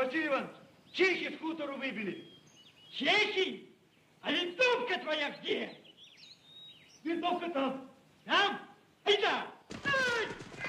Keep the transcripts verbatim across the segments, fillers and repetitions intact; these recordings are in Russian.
Василий Иванович, чехи с хутору выбили. Чехи? А винтовка твоя где? Винтовка там. Там? Айда! Ай!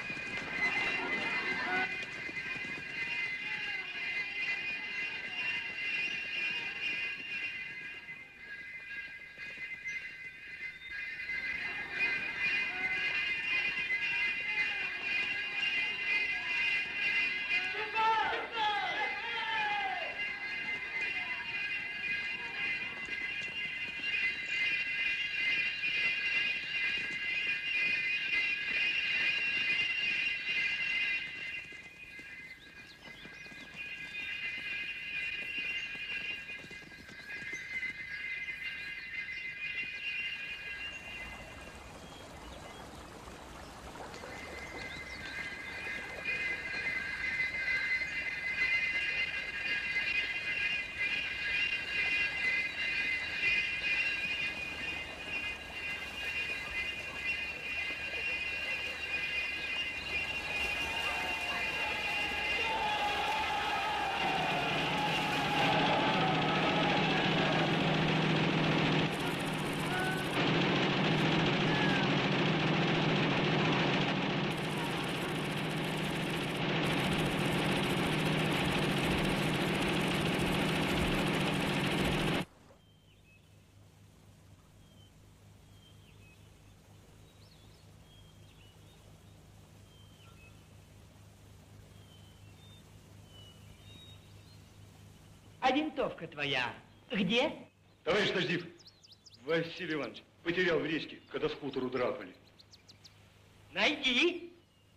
А винтовка твоя где? Товарищ Наждив, Василий Иванович потерял в речке, когда с хутору драпали. Найди.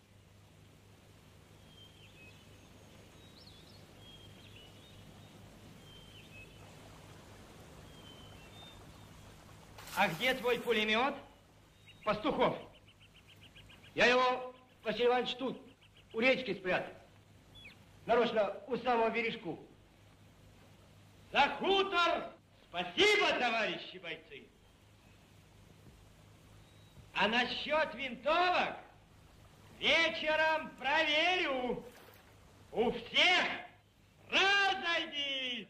А где твой пулемет? Пастухов. Я его, Василий Иванович, тут, у речки спрятал. Нарочно у самого бережку. За хутор! Спасибо, товарищи бойцы! А насчет винтовок вечером проверю. У всех разойдись!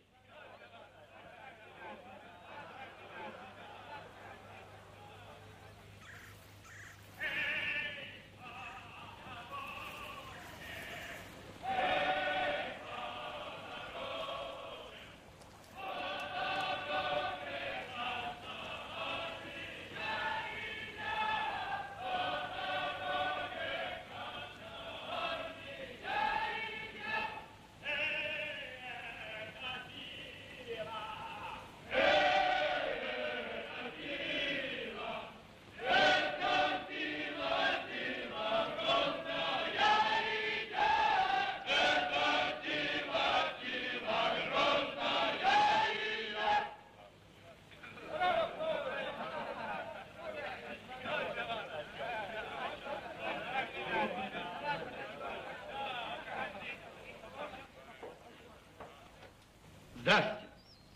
Здравствуйте.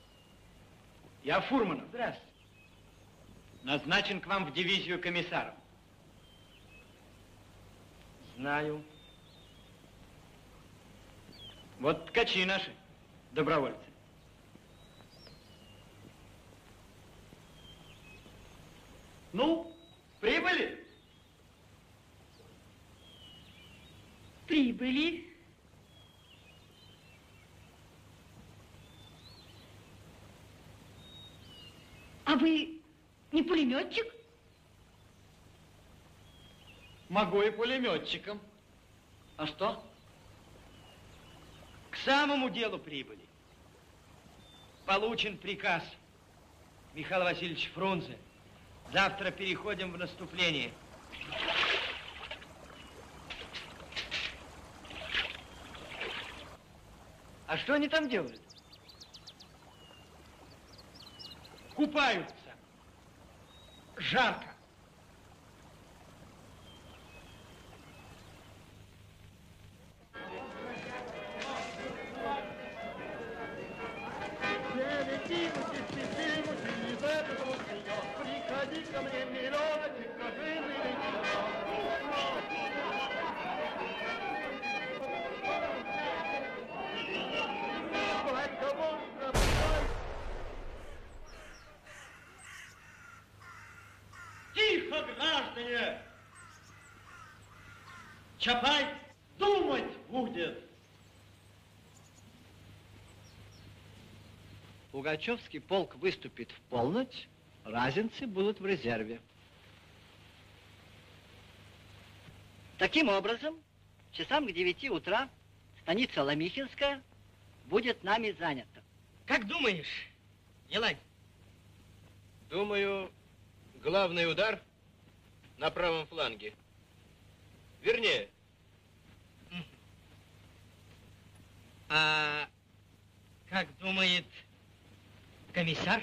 Я Фурманов. Здравствуйте. Назначен к вам в дивизию комиссаром. Знаю. Вот ткачи наши, добровольцы. Ну, прибыли? Прибыли. А вы не пулеметчик? Могу и пулеметчиком. А что? К самому делу прибыли. Получен приказ Михаила Васильевича Фрунзе. Завтра переходим в наступление. А что они там делают? Купаются. Жарко. Приходи ко мне, миллионочек, скажи мне. меня! Чапай думать будет! Пугачевский полк выступит в полночь, разинцы будут в резерве. Таким образом, часам к девяти утра станица Ломихинская будет нами занята. Как думаешь, Елань? Думаю, главный удар на правом фланге. Вернее. А как думает комиссар?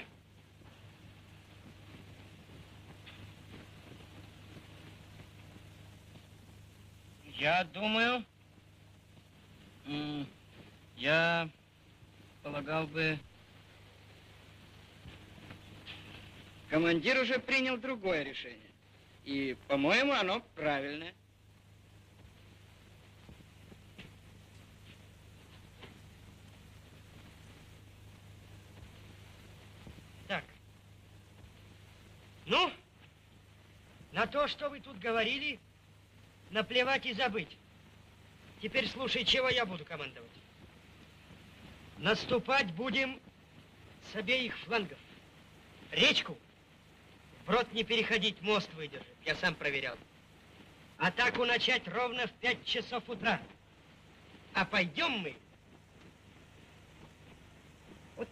Я думаю, м, я полагал бы... Командир уже принял другое решение. И, по-моему, оно правильное. Так. Ну, на то, что вы тут говорили, наплевать и забыть. Теперь слушай, чего я буду командовать. Наступать будем с обеих флангов. Речку вброд не переходить, мост выдержит. Я сам проверял. Атаку начать ровно в пять часов утра. А пойдем мы... Вот.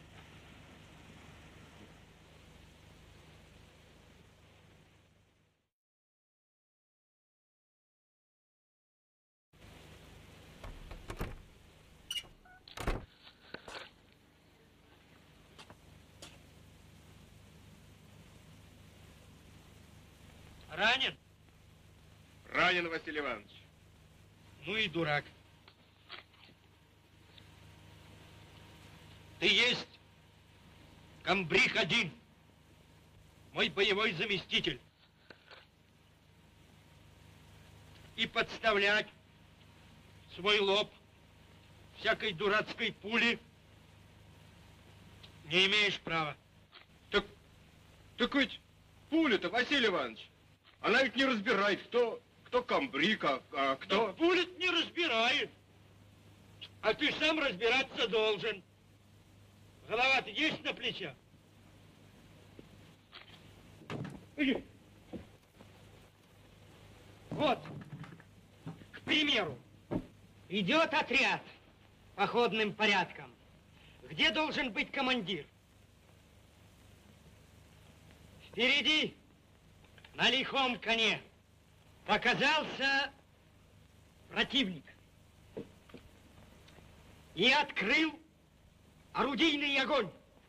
Ранен? Ранен, Василий Иванович. Ну и дурак. Ты есть комбриг один, мой боевой заместитель. И подставлять свой лоб всякой дурацкой пули не имеешь права. Так, так ведь пуля-то, Василий Иванович, она ведь не разбирает, кто, кто комбриг, а, а кто... Да пуля не разбирает. А ты сам разбираться должен. Голова-то есть на плечах? Иди. Вот, к примеру, идет отряд походным порядком. Где должен быть командир? Впереди, на лихом коне, показался противник и открыл орудийный огонь.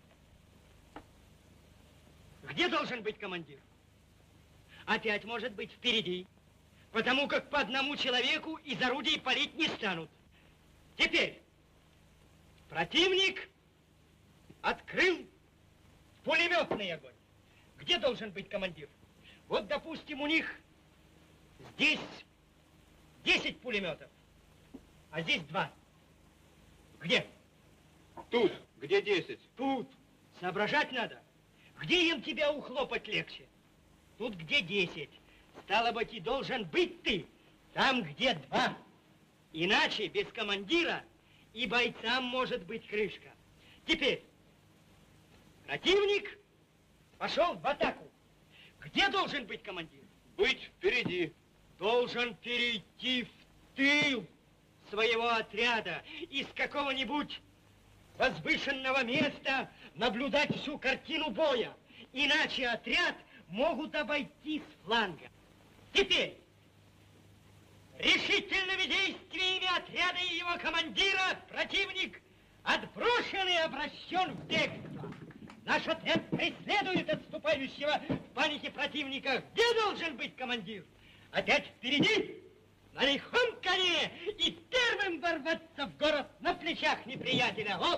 Где должен быть командир? Опять может быть впереди, потому как по одному человеку из орудий палить не станут. Теперь противник открыл пулеметный огонь. Где должен быть командир? Вот, допустим, у них здесь десять пулеметов, а здесь два. Где? Тут, где десять. Тут. Соображать надо. Где им тебя ухлопать легче? Тут, где десять. Стало быть, и должен быть ты там, где два. Иначе без командира и бойцам может быть крышка. Теперь противник пошел в атаку. Где должен быть командир? Быть впереди. Должен перейти в тыл своего отряда из какого-нибудь возвышенного места наблюдать всю картину боя. Иначе отряд могут обойти с фланга. Теперь решительными действиями отряда и его командира противник отброшен и обращен в бегство. Наш отряд преследует отступающего в панике противника. Где должен быть командир? Опять впереди, на лихом коне, и первым ворваться в город на плечах неприятеля. Вот.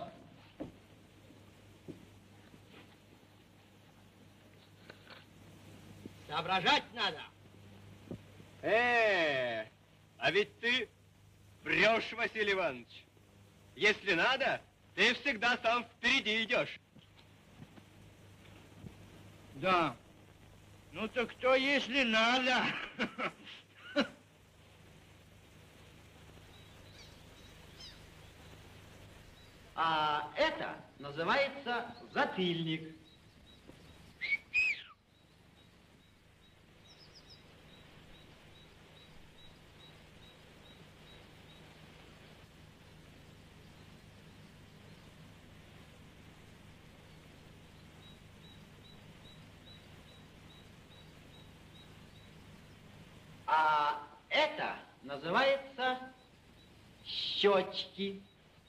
Соображать надо. Э, а ведь ты врешь, Василий Иванович. Если надо, ты всегда сам впереди идешь. Да, Ну так кто, если надо? А это называется затыльник. А это называется щечки.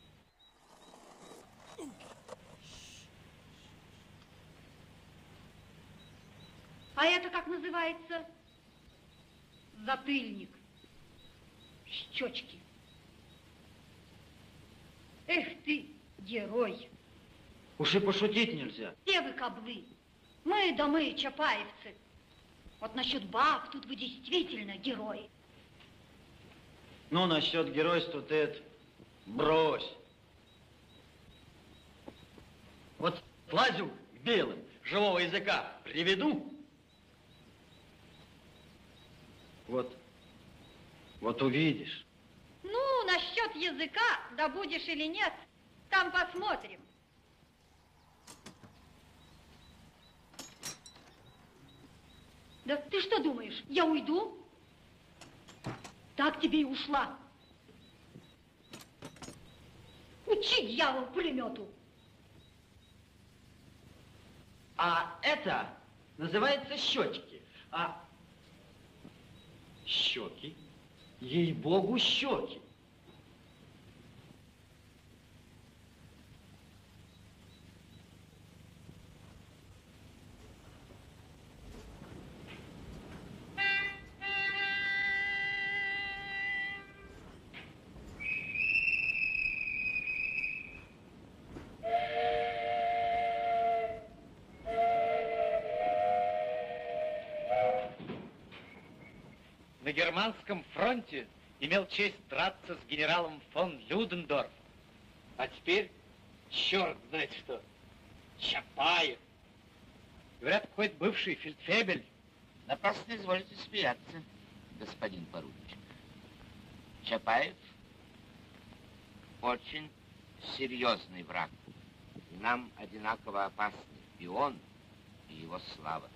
А это как называется? Затыльник. Щечки. Эх ты, герой. Уж и пошутить нельзя. Все вы каблы. Мы да мы, чапаевцы. Вот насчет баб тут вы действительно герой. Ну, насчет геройства ты это брось. Вот лазю к белым, живого языка приведу. Вот, вот увидишь. Ну, насчет языка, да будешь или нет, там посмотрим. Да ты что думаешь, я уйду? Так тебе и ушла. Учи, дьявол, пулемету. А это называется щечки. А щеки, ей-богу, щеки. На германском фронте имел честь драться с генералом фон Людендорф. А теперь черт знает что. Чапаев. Говорят, хоть бывший фельдфебель. Напрасно изволите смеяться, господин поручик. Чапаев очень серьезный враг. И нам одинаково опасны и он, и его слава.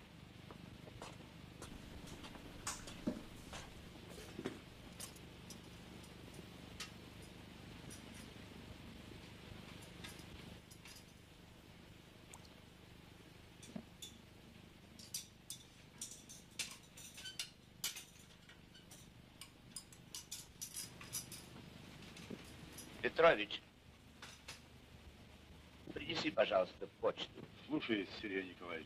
Петрович, принеси, пожалуйста, почту. Слушаюсь, Сергей Николаевич.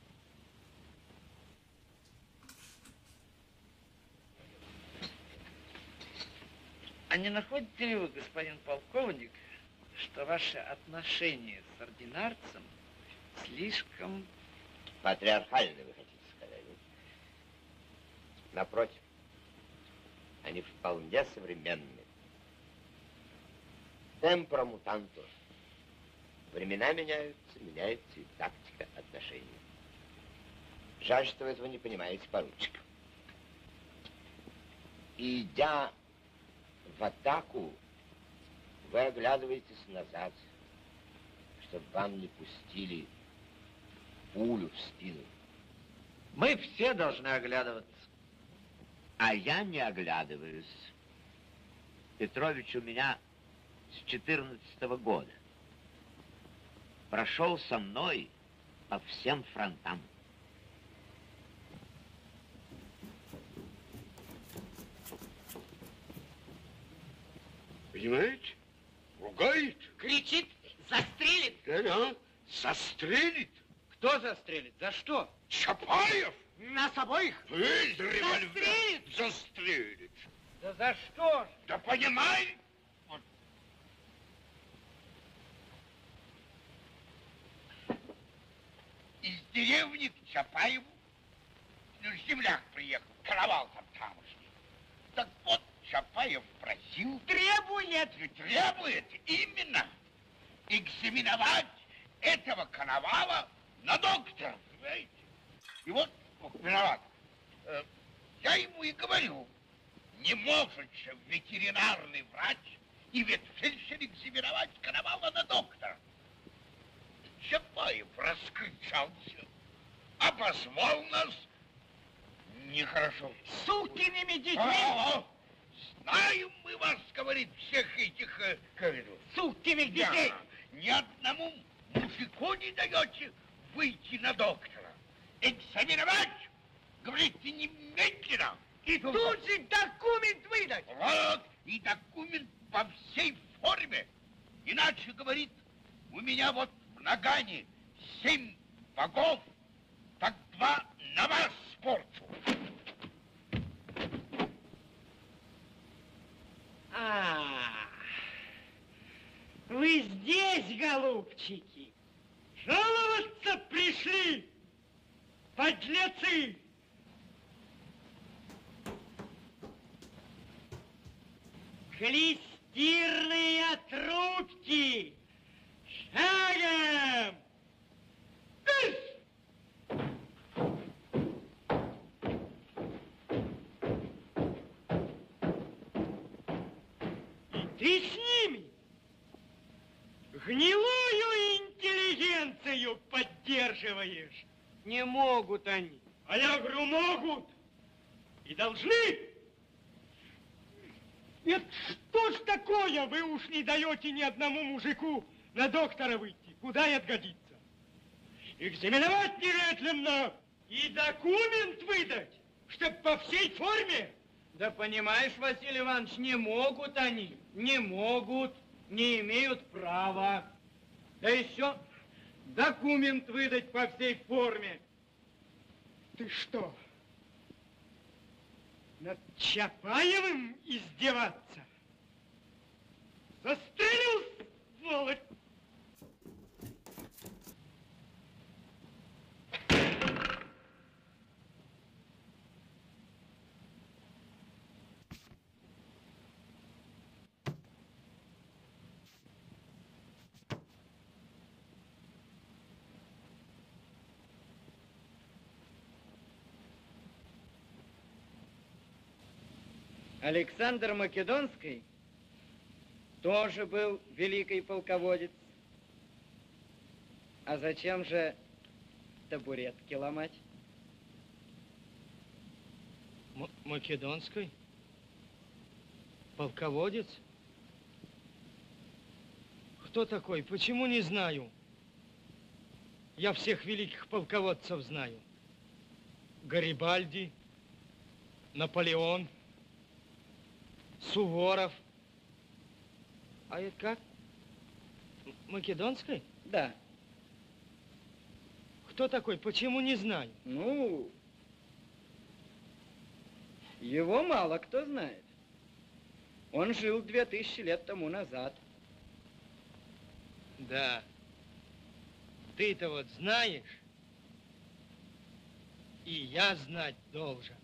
А не находите ли вы, господин полковник, что ваше отношение с ординарцем слишком... Патриархальный, вы хотите сказать? Напротив, они вполне современные. Темпора мутантус. Времена меняются, меняется и тактика отношений. Жаль, что вы этого не понимаете, поручик. Идя в атаку, вы оглядываетесь назад, чтобы вам не пустили пулю в спину. Мы все должны оглядываться. А я не оглядываюсь. Петрович у меня с четырнадцатого года. Прошел со мной по всем фронтам. Понимаете? Ругает. Кричит, застрелит. Да-да, застрелит. Кто застрелит? За что? Чапаев! Нас обоих? Эй, да револьвер. Застрелит? Застрелит. Да за что ж? Да понимай! Вот. Из деревни к Чапаеву, ну, земляк приехал, каравал там тамошний. Так вот, Чапаев просил... Требует! Требует, именно, экзаменовать этого коновала на доктора, понимаете? И вот Ох, виноват. Э, Я ему и говорю, не может же ветеринарный врач и ветфельдшер экзаменовать Коновала на доктора. Чапаев раскричался, обозвал нас нехорошо. Сукиными детьми! А, знаем мы вас, говорит, всех этих, э, как это, Сукиных детей! да, ни одному мужику не даете выйти на доктора. Экзаменовать, говорите, немедленно. И тут же документ выдать! Вот, и документ по всей форме. Иначе, говорит, у меня вот в нагане семь богов, так два на вас спорчу. А, вы здесь, голубчики? Жаловаться пришли, подлецы! Клестирные трубки! Шагом! Кыш! И ты с ними гнилую интеллигенцию поддерживаешь. Не могут они. А я говорю, могут и должны. Нет, что ж такое, вы уж не даете ни одному мужику на доктора выйти. Куда и отгодится? Экзаменовать немедленно и документ выдать, чтоб по всей форме. Да понимаешь, Василий Иванович, не могут они, не могут, не имеют права. Да еще документ выдать по всей форме. Ты что, над Чапаевым издеваться? Застрелил, сволочь! Александр Македонский тоже был великий полководец. А зачем же табуретки ломать? М- Македонский? Полководец? Кто такой? Почему не знаю? Я всех великих полководцев знаю. Гарибальди, Наполеон, Суворов. А это как? М- Македонский? Да. Кто такой? Почему не знаю? Ну, его мало кто знает. Он жил две тысячи лет тому назад. Да. Ты-то вот знаешь, и я знать должен.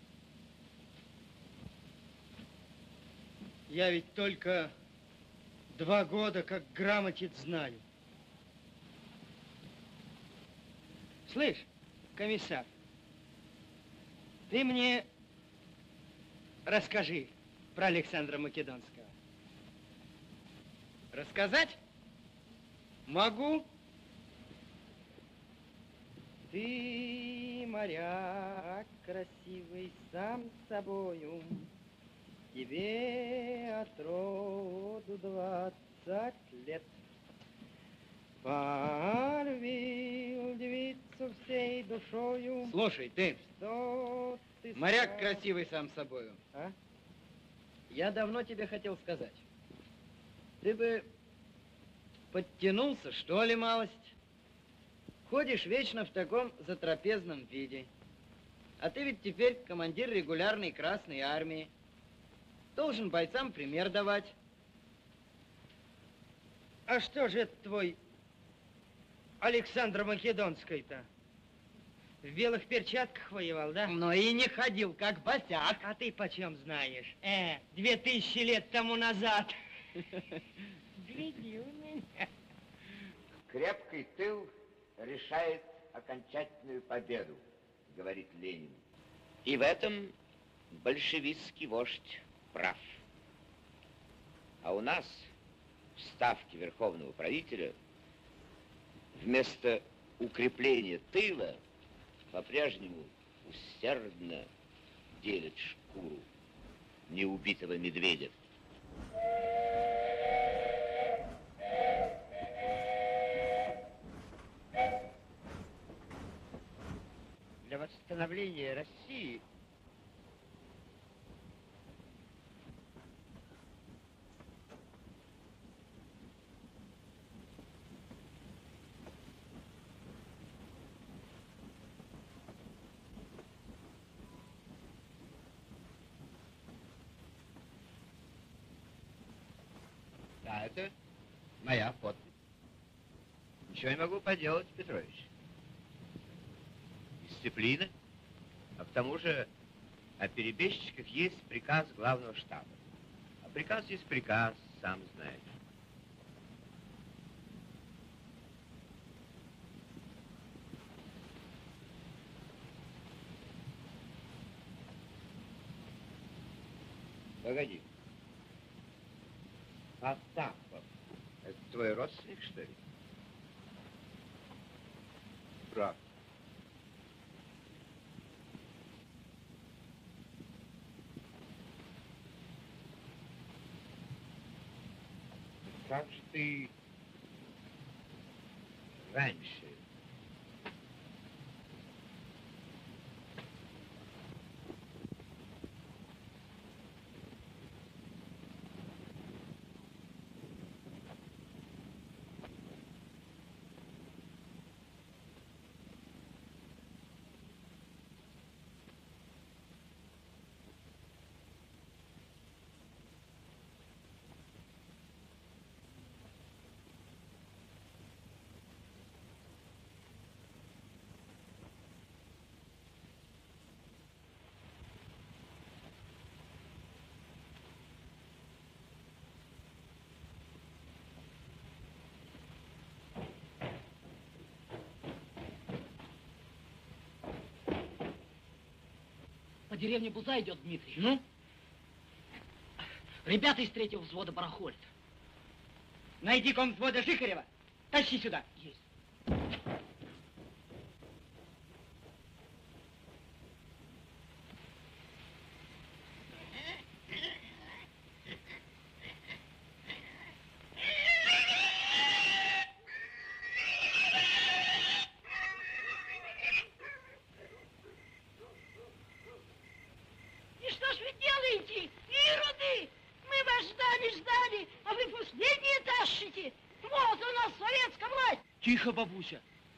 Я ведь только два года как грамотец знаю. Слышь, комиссар, ты мне расскажи про Александра Македонского. Рассказать? Могу. Ты, моряк, красивый сам собою, тебе от роду двадцать лет. Полюбил девицу всей душою. Слушай, ты, Что ты моряк стал- красивый сам собою. А? Я давно тебе хотел сказать. Ты бы подтянулся, что ли, малость? Ходишь вечно в таком затрапезном виде. А ты ведь теперь командир регулярной Красной Армии. Должен бойцам пример давать. А что же это твой Александр Македонский-то? В белых перчатках воевал, да? Но и не ходил, как босяк. А ты почем знаешь? Э, две тысячи лет тому назад. Гляди у меня. Крепкий тыл решает окончательную победу. говорит Ленин. И в этом большевистский вождь прав. А у нас в ставке верховного правителя вместо укрепления тыла по-прежнему усердно делит шкуру неубитого медведя. Для восстановления России да, это моя подпись. Ничего не могу поделать, Петрович. Дисциплина. А к тому же о перебежчиках есть приказ главного штаба. А приказ есть приказ, сам знаешь. Погоди. Потапов. Это твой родственник, что ли? Брат. Как же ты раньше? По деревне Буза идет Дмитрий. Ну? Ребята из третьего взвода барахолят. Найди комвзвода Жихарева. Тащи сюда. Есть. Тихо, бабуся.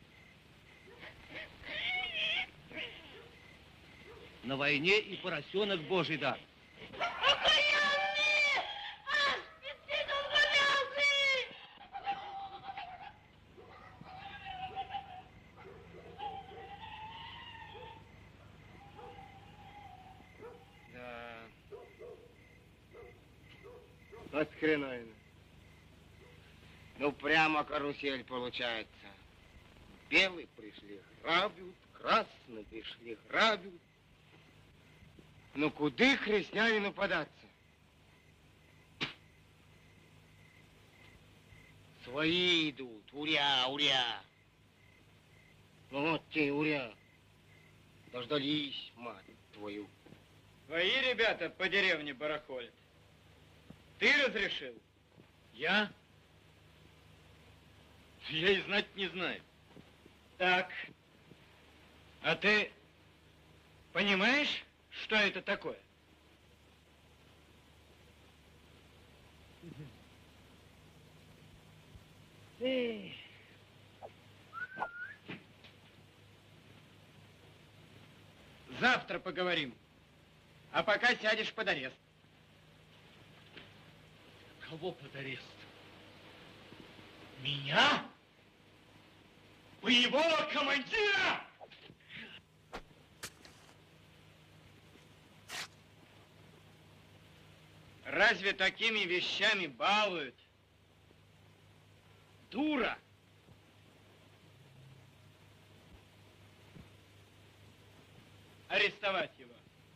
На войне и поросенок Божий дар. Окаянные! Аспицы долголязые! Да. Вот хреновина. Ну, прямо карусель получается. Белые пришли, грабят, красные пришли, грабят. Ну, куды христианину податься? Свои идут, уря, уря. Ну, вот те уря. Дождались, мать твою. Твои ребята по деревне барахолят. Ты разрешил? Я? Я и знать не знаю. Так. А ты понимаешь, что это такое? Эх. Завтра поговорим. А пока сядешь под арест. Кого под арест? Меня? Боевого командира? Разве такими вещами балуют? Дура! арестовать его.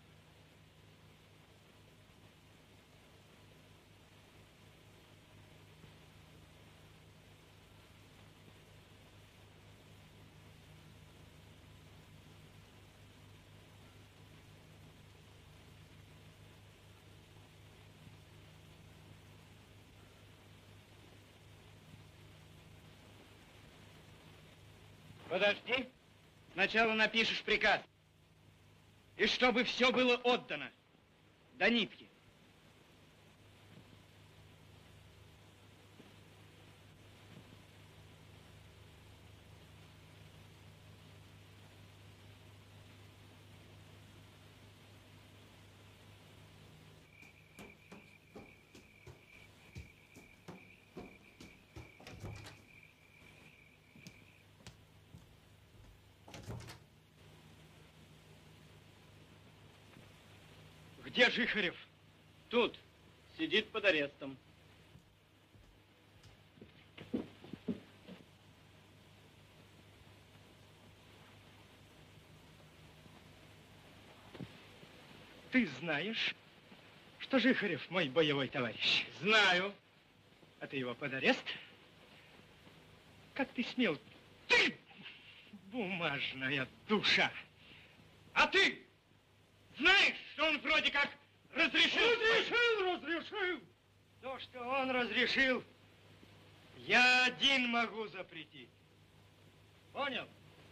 Подожди. Сначала напишешь приказ. И чтобы все было отдано. До нитки. Где Жихарев? Тут. Сидит под арестом. Ты знаешь, что Жихарев мой боевой товарищ? Знаю. А ты его под арест? Как ты смел? Ты, бумажная душа! А ты знаешь, что он вроде как разрешил? Разрешил, разрешил! То, что он разрешил, я один могу запретить. Понял?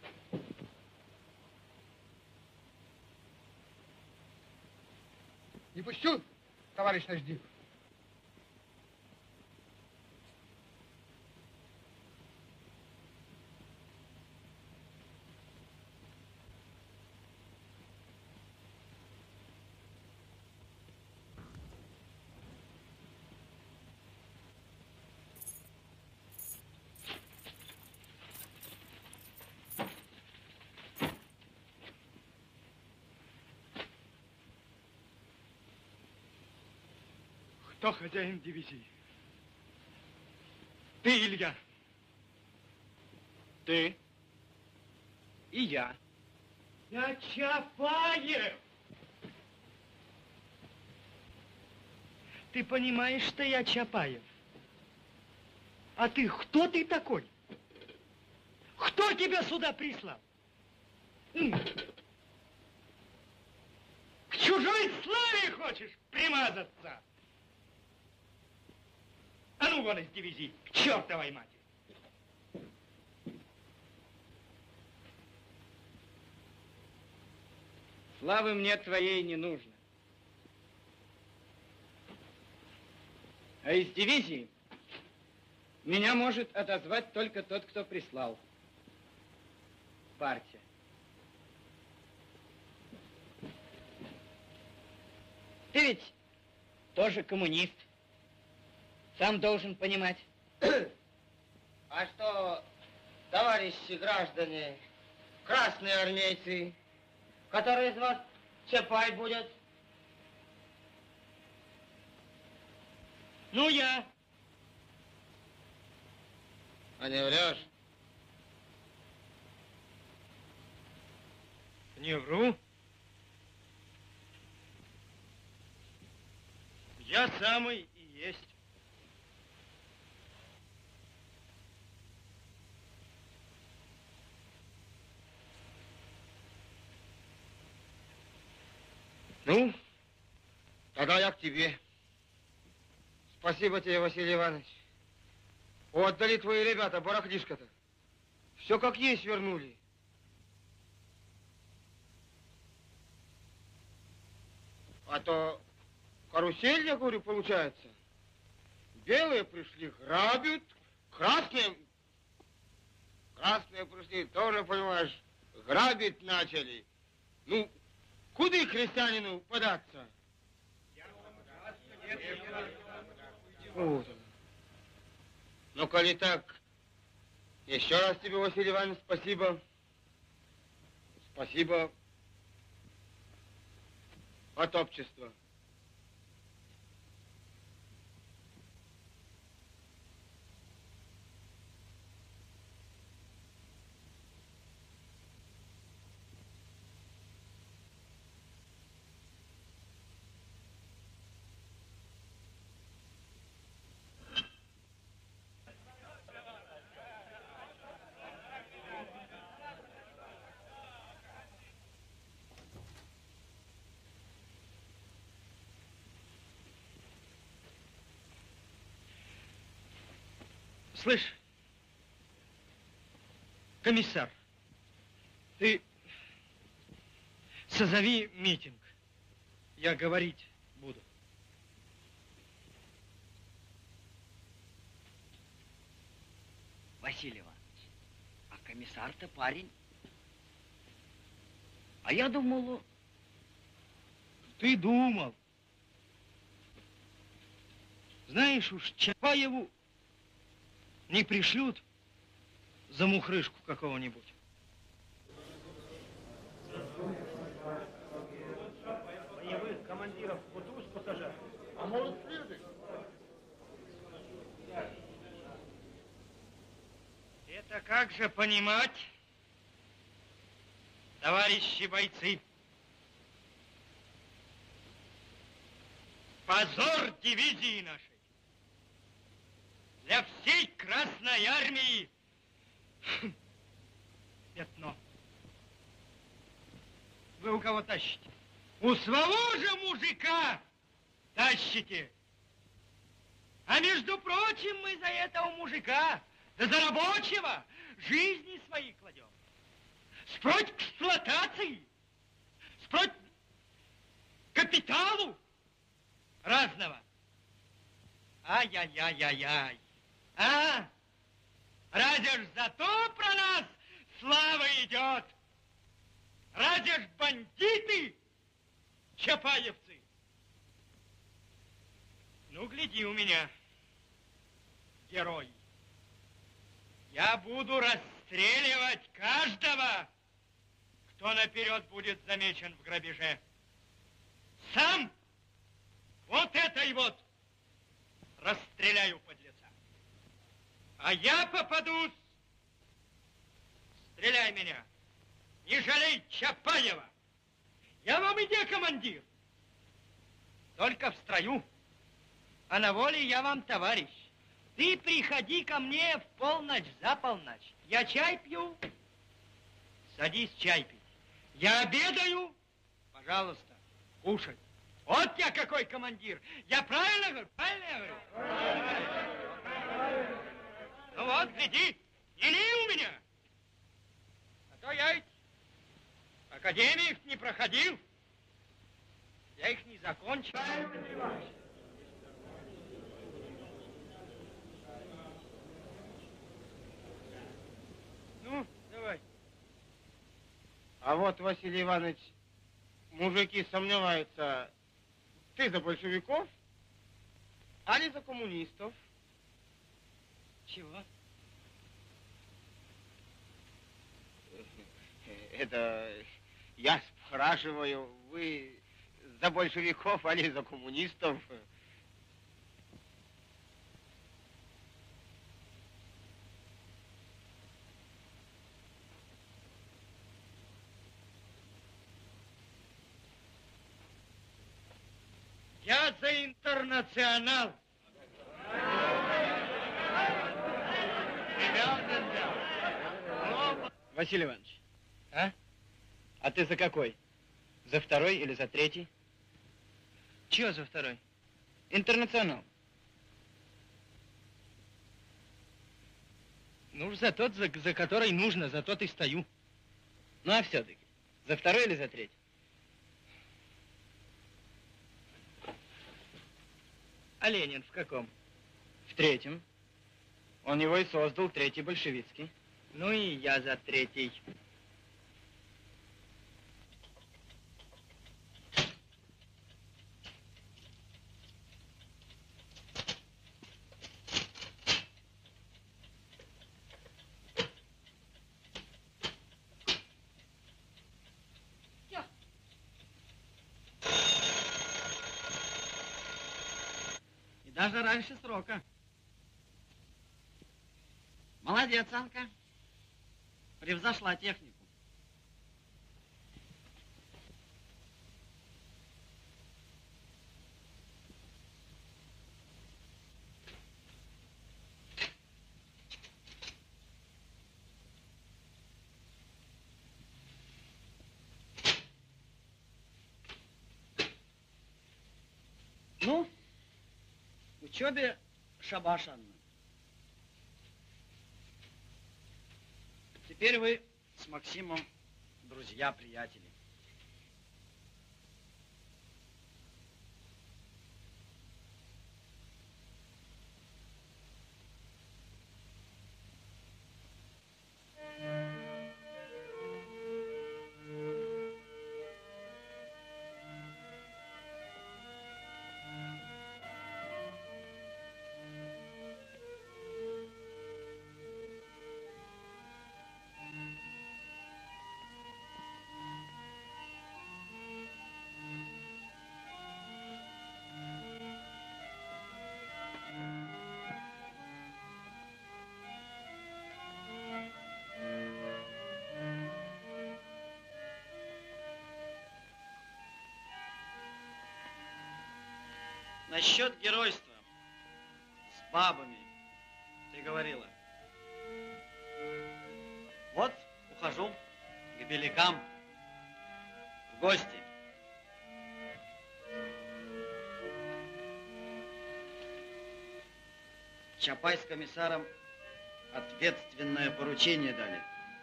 Не пущу, товарищ Наждив. Кто хозяин дивизии? Ты, Илья? Ты и я. Я Чапаев! Ты понимаешь, что я Чапаев? А ты кто ты такой? Кто тебя сюда прислал? М? К чужой славе хочешь примазаться? А ну вон из дивизии, к чертовой матери! Славы мне твоей не нужно. А из дивизии меня может отозвать только тот, кто прислал. Партия. Ты ведь тоже коммунист. Сам должен понимать. А что, товарищи граждане, красные армейцы, который из вас Чапай будет? Ну, я. А не врешь? Не вру. Я самый и есть. Ну, тогда я к тебе. Спасибо тебе, Василий Иванович. Отдали твои ребята барахлишко-то. Все как есть вернули. А то карусель, я говорю, получается. Белые пришли, грабят, красные... Красные пришли, тоже, понимаешь, грабить начали. Ну, куда крестьянину податься? Вот. Ну, коли так, еще раз тебе, Василий Иванович, спасибо. Спасибо от общества. Слышь, комиссар, ты созови митинг. Я говорить буду. Василий Иванович, а комиссар-то парень. А я думал... Ты думал. Знаешь уж, Чапаеву не пришлют за мухрышку какого-нибудь. Боевых командиров Кутуз посажать. А может, следует? Это как же понимать, товарищи бойцы? Позор дивизии нашей. Для всей Красной Армии пятно. Вы у кого тащите? У своего же мужика тащите. А между прочим, мы за этого мужика, да за рабочего, жизни свои кладем. Спротив эксплуатации, спротив капиталу разного. Ай-яй-яй-яй-яй. А? Разве ж зато про нас слава идет? Разве ж бандиты, чапаевцы? Ну, гляди у меня, герой. Я буду расстреливать каждого, кто наперед будет замечен в грабеже. Сам вот этой вот расстреляю подлеца. А я попадусь. Стреляй меня. Не жалей Чапаева. Я вам и не командир. Только в строю. А на воле я вам товарищ. Ты приходи ко мне в полночь, за полночь. Я чай пью. Садись чай пить. Я обедаю. Пожалуйста, кушать. Вот я какой командир. Я правильно говорю? Правильно я говорю? Ну вот, гляди, не ли у меня. А то я ведь академию не проходил. Я их не закончил. Ну, давай. А вот, Василий Иванович, мужики сомневаются, ты за большевиков, али за коммунистов? Чего? Это я спрашиваю, вы за большевиков, али за коммунистов? Я за интернационал. Василий Иванович, а? А ты за какой? За второй или за третий? Чего за второй? Интернационал. Ну, за тот, за, за который нужно, за тот и стою. Ну, а все-таки, за второй или за третий? А Ленин в каком? В третьем. Он его и создал, третий большевицкий. Ну и я за третий. Всё. И даже раньше срока. Молодец, Анка. Превзошла технику. Ну, учебе шабаш, Анна. Теперь вы с Максимом друзья-приятели. Насчет геройства с бабами ты говорила. Вот ухожу к белякам в гости. Чапай с комиссаром ответственное поручение дали.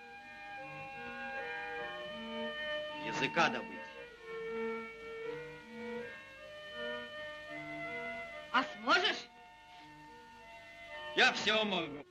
Языка добыть. А сможешь? Я все могу.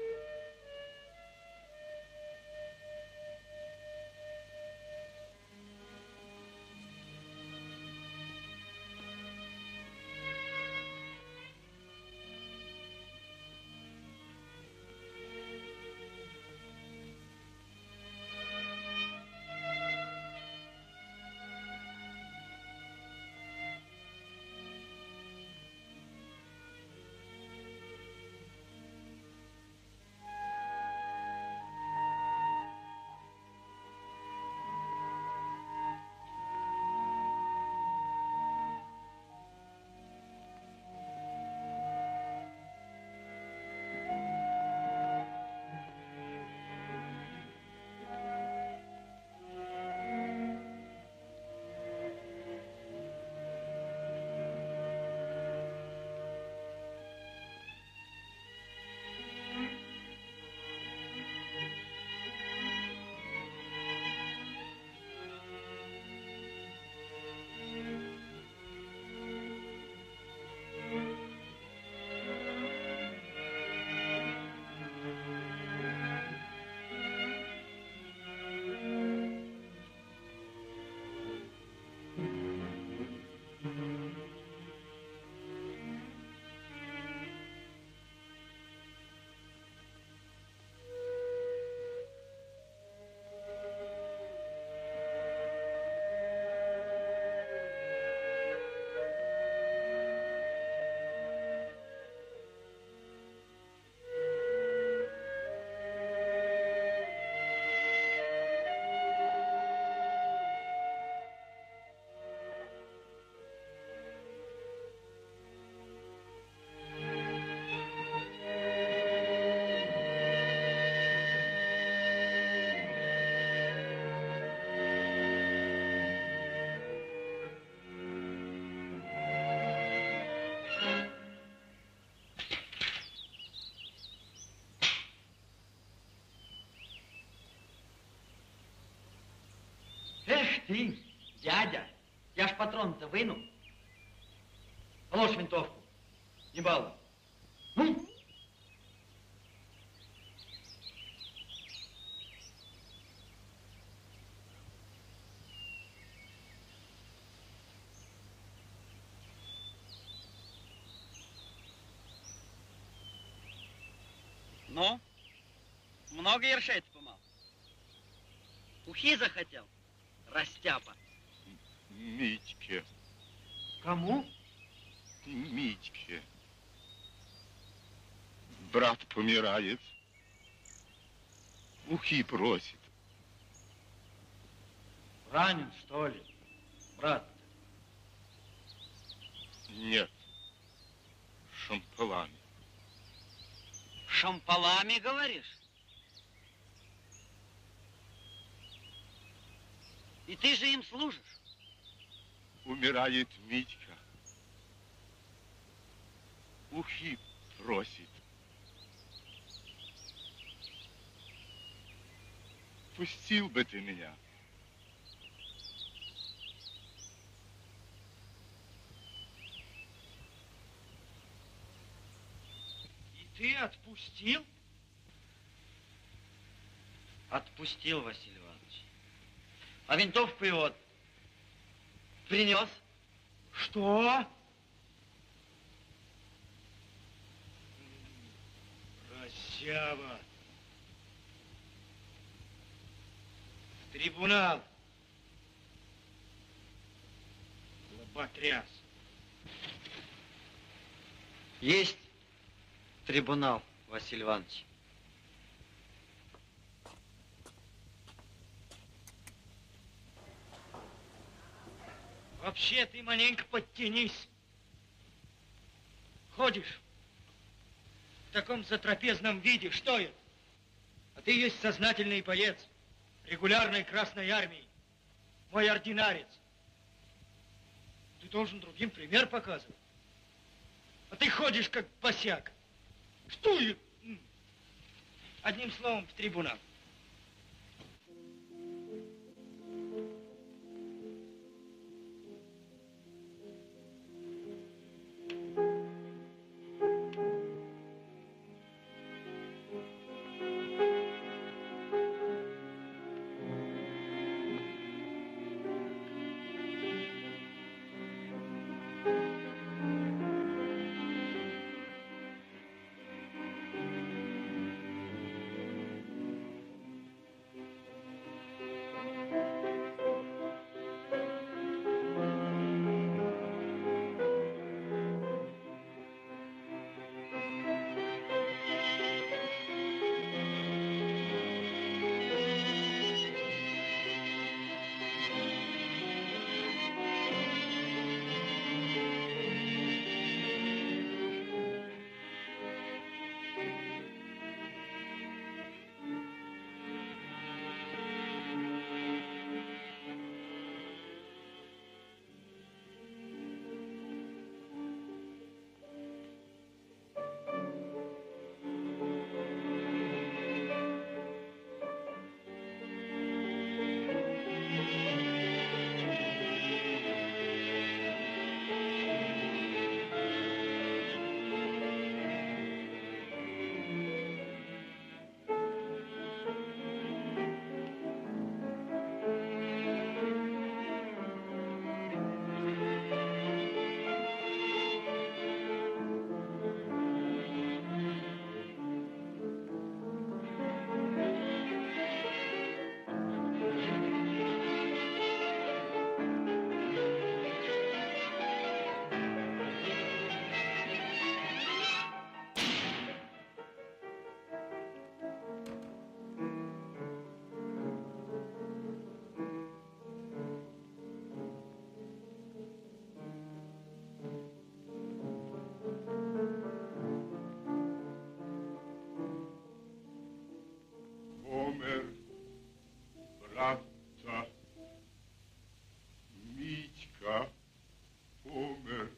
Эх ты, дядя, я ж патрон-то выну. Положь винтовку, не балуй. Ну? Ну? Много ершей ты помал? Ухи захотел? Растяпа. Митьке. Кому? Митьке. Брат помирает. Ухи просит. Ранен, что ли, брат? Нет. Шампалами. Шампалами, говоришь? И ты же им служишь? Умирает Митька. Ухи просит. отпустил бы ты меня. И ты отпустил? Отпустил, Василий Иванович. А винтовку его принес. Что? Разява. В трибунал. Лоботряс. Есть трибунал, Василий Иванович. Вообще ты маленько подтянись. Ходишь в таком затрапезном виде, что это? А ты есть сознательный боец регулярной Красной Армии, мой ординарец. Ты должен другим пример показывать. А ты ходишь как босяк. Что это? Одним словом, в трибунал. Брат-то Митька умер.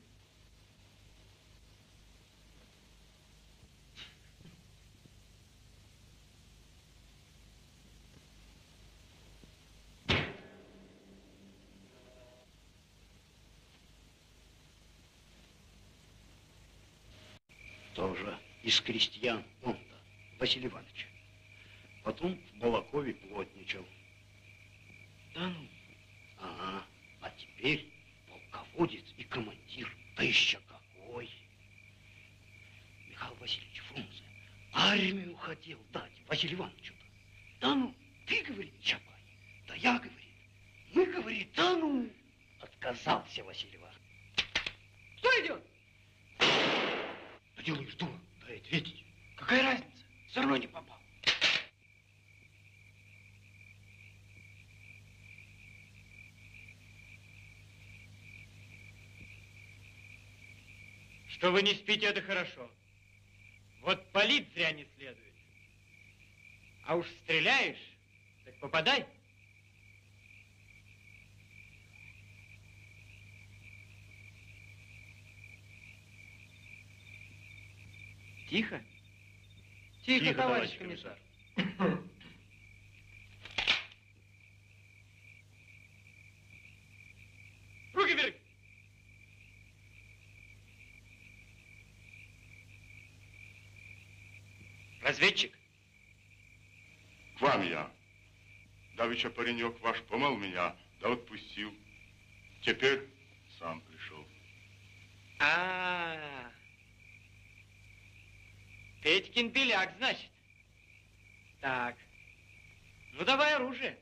Тоже из крестьян он-то, Василий Иванович. Потом в Балакове плотничал. Да ну? Ага. А теперь полководец и командир. Да еще какой. Михаил Васильевич Фрунзе армию хотел дать Василию Ивановичу-то. Да ну, ты, говорит, Чапай. Да я, говорит. Мы, говорит, да ну. Отказался Василий Иванович. Кто идет? Да делаешь, дура. Да ответить. Какая разница? Все равно не попал. Что вы не спите, это хорошо. Вот палить зря не следует. А уж стреляешь, так попадай. Тихо? Тихо, Тихо, товарищ товарищ комиссар. Ответчик? К вам я. Давеча паренек ваш помал меня, да отпустил. Теперь сам пришел. А-а-а. Петькин беляк, значит. Так. Ну, давай оружие.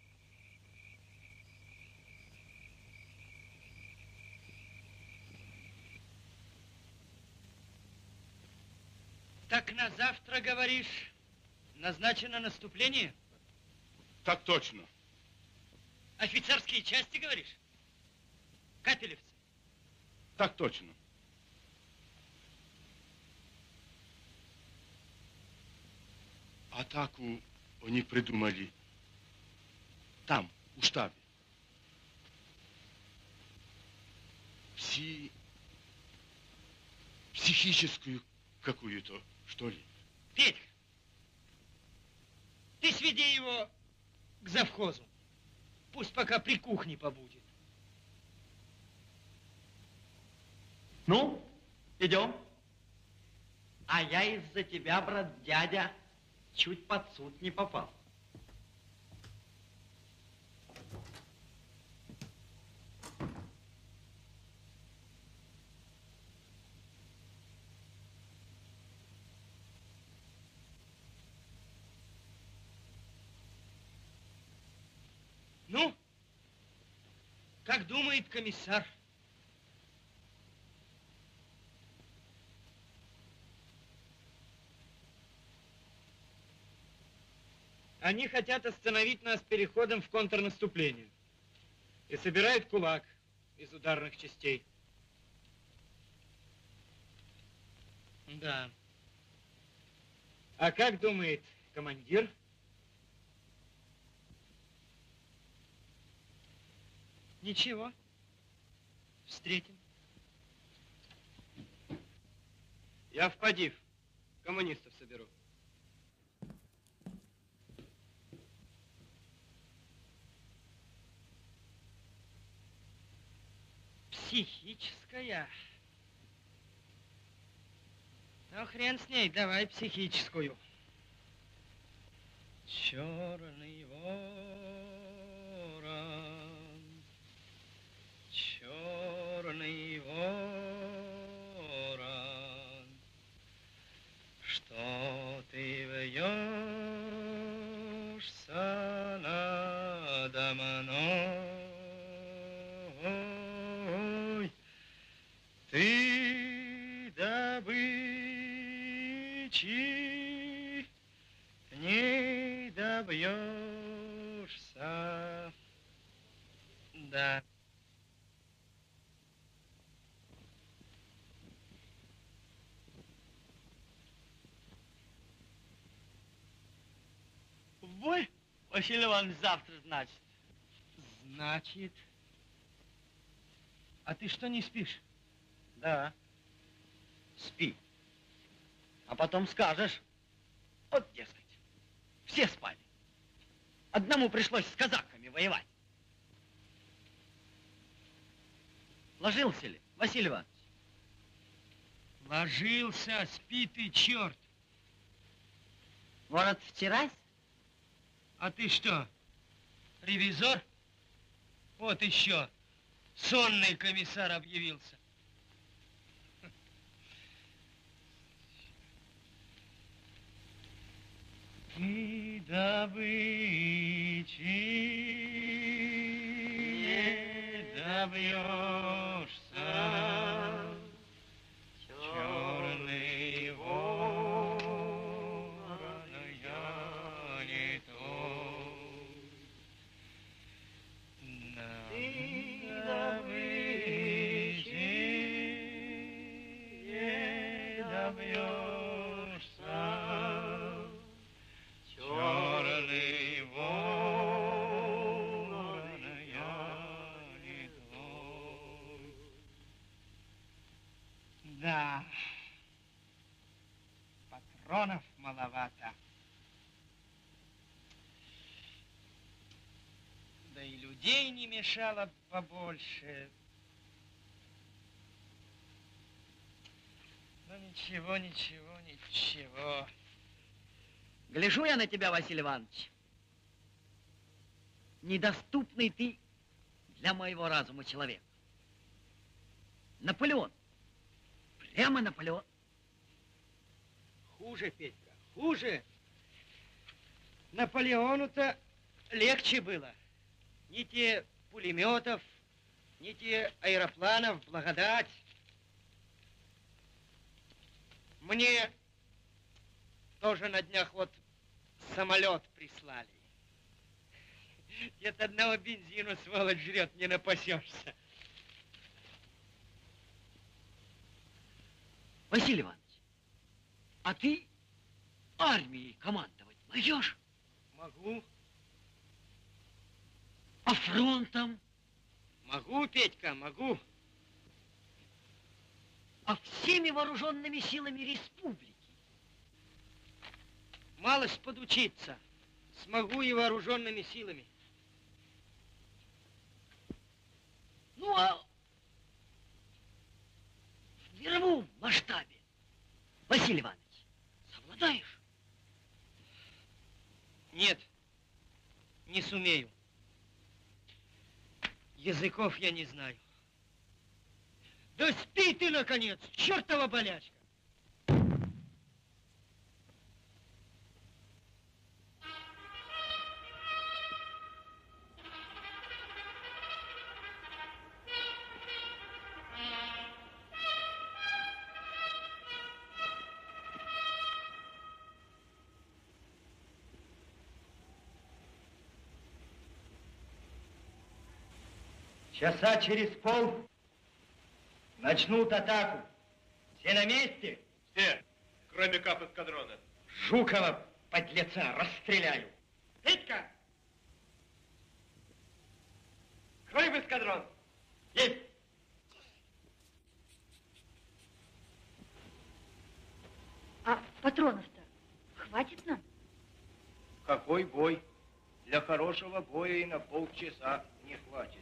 Так на завтра, говоришь, назначено наступление? Так точно. Офицерские части, говоришь? Капелевцы? Так точно. Атаку они придумали там, у штабе. Пси... Психическую какую-то, что ли. Петька, ты сведи его к завхозу. Пусть пока при кухне побудет. Ну, идем. А я из-за тебя, брат дядя, чуть под суд не попал. Ну, как думает комиссар? Они хотят остановить нас переходом в контрнаступление и собирают кулак из ударных частей. Да. А как думает командир? Ничего. Встретим. Я в Падив. Коммунистов соберу. Психическая. Ну, хрен с ней, давай психическую. Черный ворон, черный ворон, что ты вьешься надо мной, ты добычи не добьешься. Да. В бой, Василий Иванович, завтра, значит? Значит. А ты что, не спишь? Да. Спи. А потом скажешь. Вот, дескать, все спали. Одному пришлось с казаками воевать. Ложился ли, Василий Иванович? Ложился, спи ты, черт. Может, вчера? А ты что, ревизор? Вот еще, сонный комиссар объявился. Ты добычи не добьешься, черный ворон, я не тот. Ты добычи не добьешься, черный ворон, я не твой. Да, патронов маловато. Да и людей не мешало побольше. Ну ничего, ничего, ничего. Гляжу я на тебя, Василий Иванович. Недоступный ты для моего разума человек. Наполеон. Прямо Наполеон. Хуже, Петька, хуже. Наполеону-то легче было. Ни те пулеметов, ни те аэропланов, благодать. Мне тоже на днях вот самолет прислали. И от одного бензина, сволочь, жрет, не напасешься. Василий Иванович, а ты армией командовать можешь? Могу. А фронтом? Могу, Петька, могу. А всеми вооруженными силами республики? Малость подучиться. Смогу и вооруженными силами. Ну, а в мировом масштабе, Василий Иванович, совладаешь? Нет, не сумею. Языков я не знаю. Да спи ты, наконец, чертова болячка! Часа через пол начнут атаку. Все на месте? Все, кроме кап эскадрона. Жукова, подлеца, расстреляю. Петька! Крой в эскадрон. Есть. А патронов-то хватит нам? Какой бой? Для хорошего боя и на полчаса не хватит.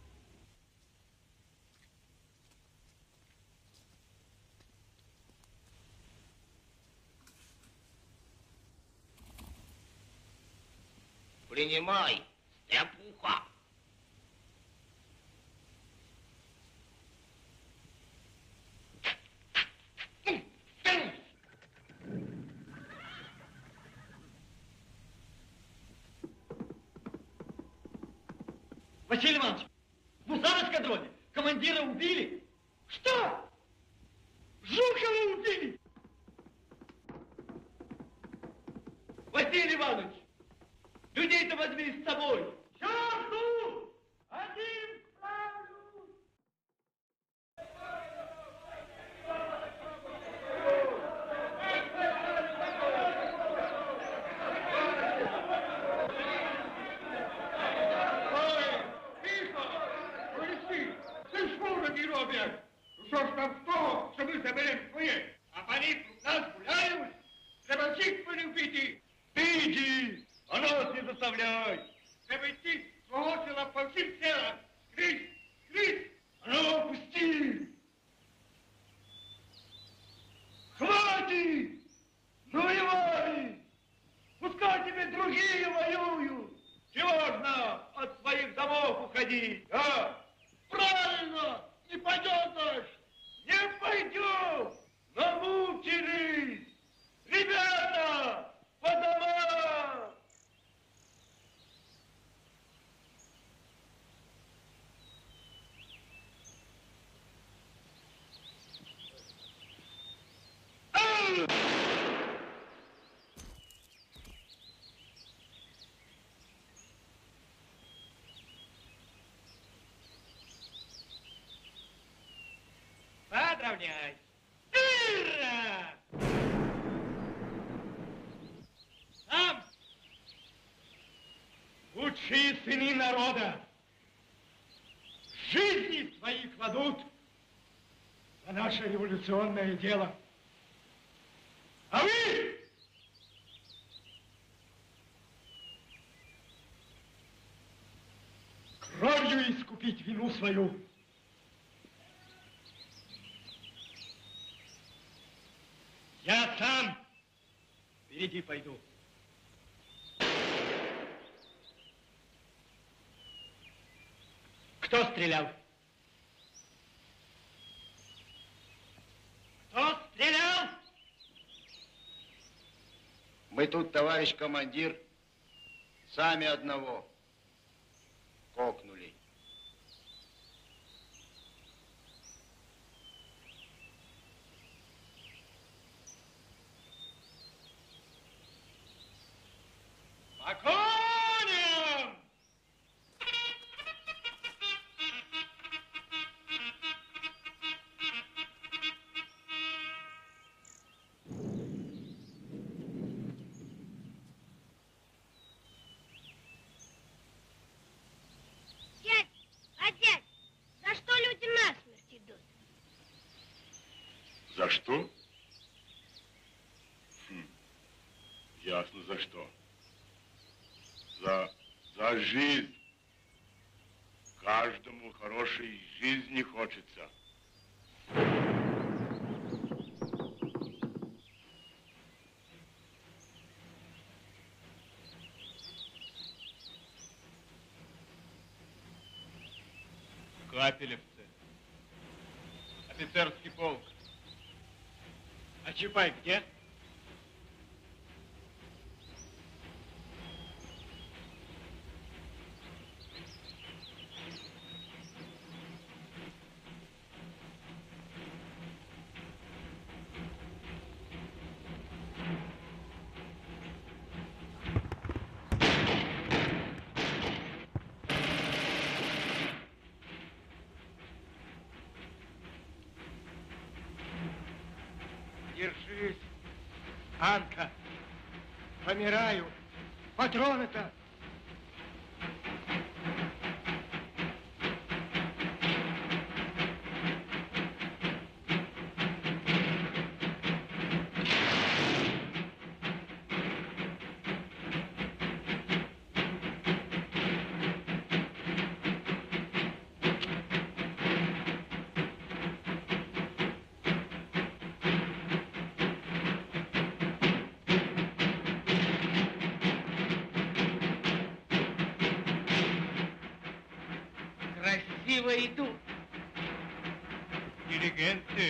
Принимай, стряпуха. Василий Иванович, в Мусар эскадроне командира убили. Что? Жукова убили? Василий Иванович, людей-то возьми с собой. Черту! Один правлю! Роблять. Що ж там з того, що ми заберемо своє? А пані тут нас гуляють? Треба всіх полюбити. Ти йди, а нас не заставляй. Треба йти свого села по всім селам. Скрізь, скрізь. А ну, пусти. Хватит! Ну воевай! Пускай тебе другие воюют. Чего ж нам от своих домов уходить, а? Правильно! Не пойдешь! Не пойдем! Намучились! Ребята! По домам! Подравняй. Ура! Там лучшие сыны народа жизни свои кладут за наше революционное дело. А вы кровью искупить вину свою. Я сам впереди пойду. Кто стрелял? Кто стрелял? Мы тут, товарищ командир, сами одного кокнули. По коням! Дядь, а дядь, за что люди насмерть идут? За что? Хм. Ясно, за что. За, за жизнь. Каждому хорошей жизни хочется. Капелевцы. Офицерский полк. А Чапай где? Держись, Анка. Помираю. Патроны-то. Красиво идут. Диригенты.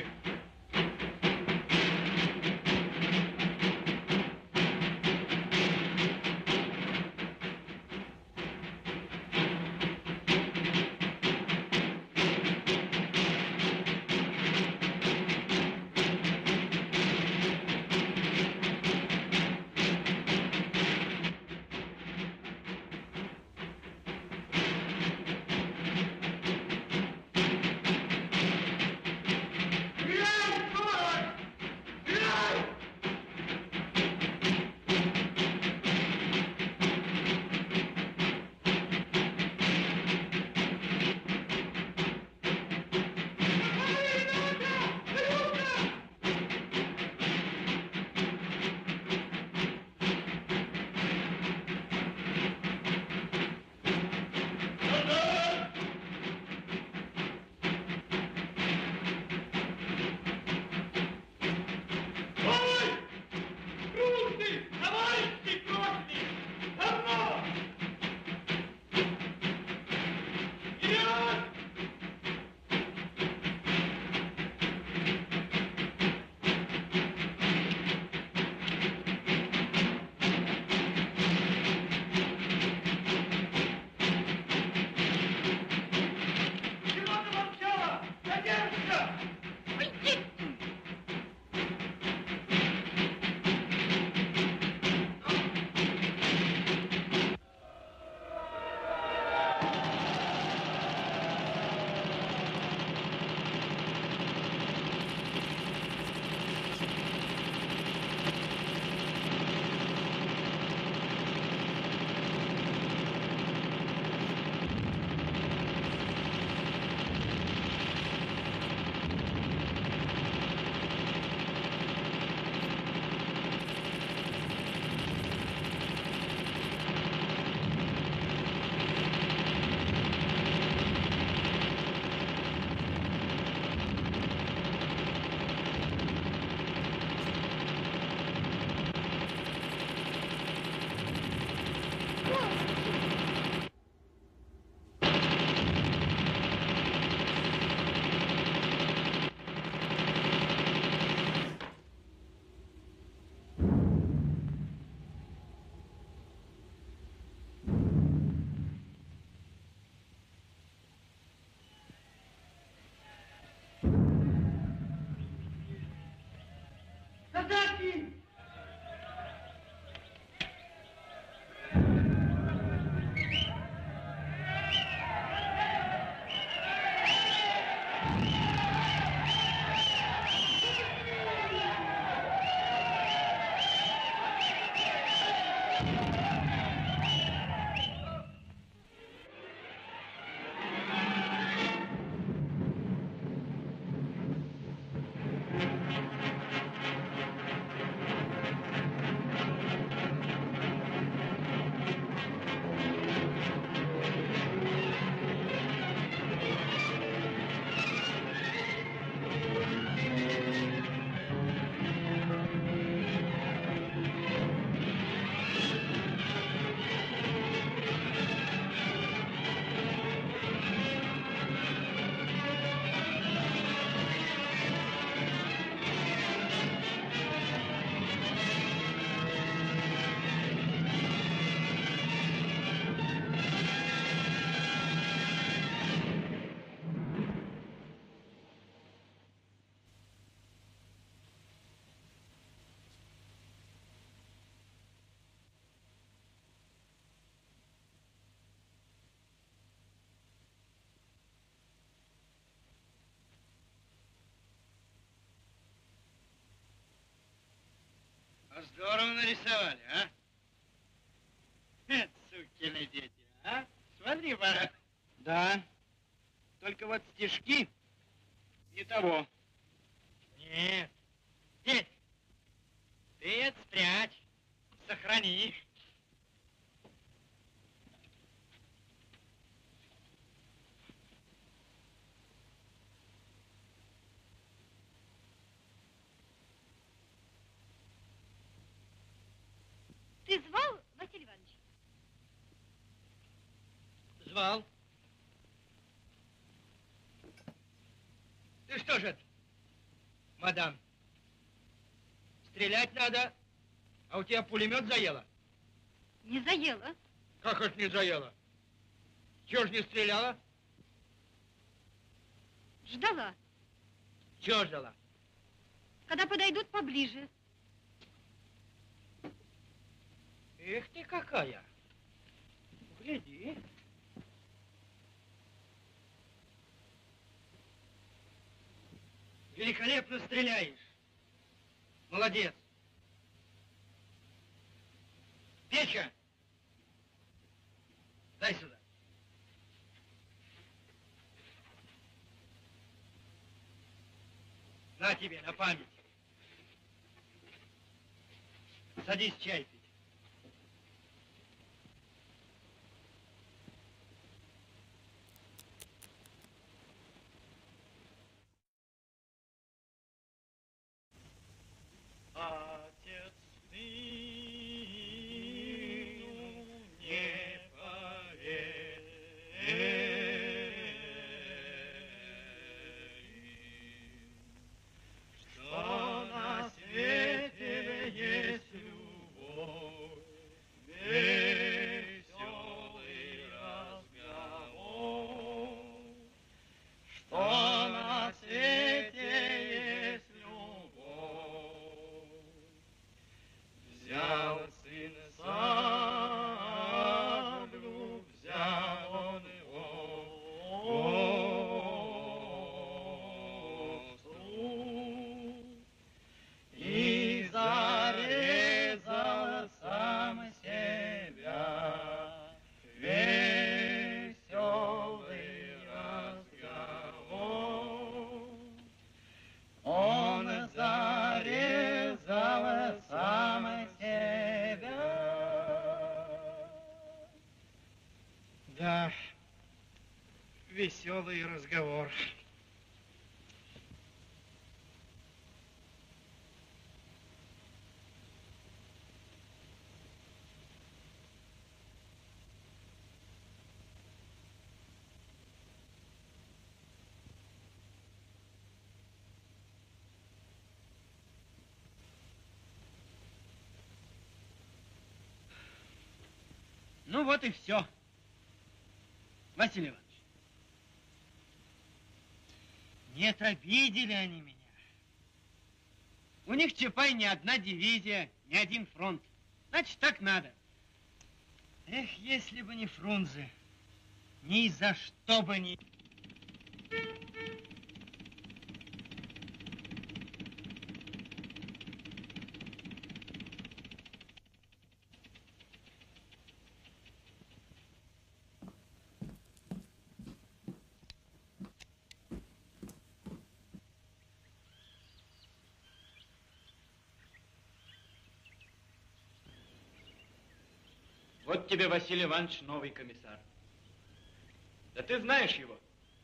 Здорово нарисовали, а? Сукины дети, а? Смотри, пора. Да, только вот стишки не того. Нет. Дед, ты это спрячь, сохрани. Ты звал, Василий Иванович? Звал. Ты что же это, мадам? Стрелять надо, а у тебя пулемет заело? Не заела. Как это не заело? Чего ж не стреляла? Ждала. Чего ждала? Когда подойдут поближе. Эх ты какая! Гляди. Великолепно стреляешь. Молодец. Петя, дай сюда. На тебе, на память. Садись чай пить. Отец, сыну не поверь, что на свете есть любовь, веселый разговор, что на свете есть взял сын саблю, взял он его остру и зарезал сам себя. Веселый разговор. Он зарезал сам себя. Да, веселый разговор. Ну вот и все. Василий Иванович. Нет, обидели они меня. У них, Чапай, ни одна дивизия, ни один фронт. Значит, так надо. Эх, если бы не Фрунзе, ни за что бы не... Вот тебе, Василий Иванович, новый комиссар. Да ты знаешь его?